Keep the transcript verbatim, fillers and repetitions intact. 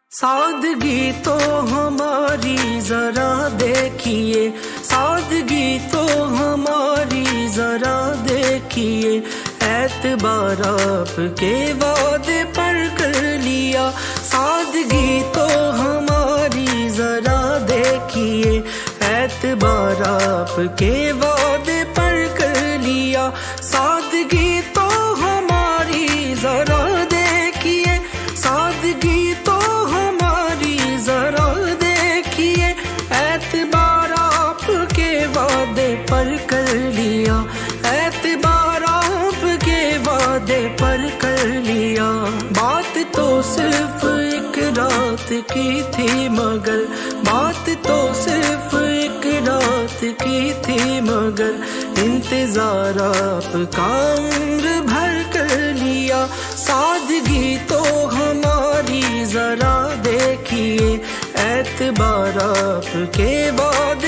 सादगी तो हमारी जरा देखिए, सादगी तो हमारी जरा देखिए, एतबार आपके वादे पर कर लिया। सादगी तो हमारी जरा देखिए, एतबार आपके वादे पर कर लिया। सादगी तो हमारी जरा देखिए, सादगी तो हमारी जरा देखिए, एतबार आपके वादे पर कर लिया, एतबार आपके वादे पर कर लिया। बात तो सिर्फ एक रात की थी मगर, बात तो सिर्फ एक रात की थी मगर, इंतजार आपका उम्र भर कर लिया। सादगी तो हमारी जरा देखिए, एतबार आपके बाद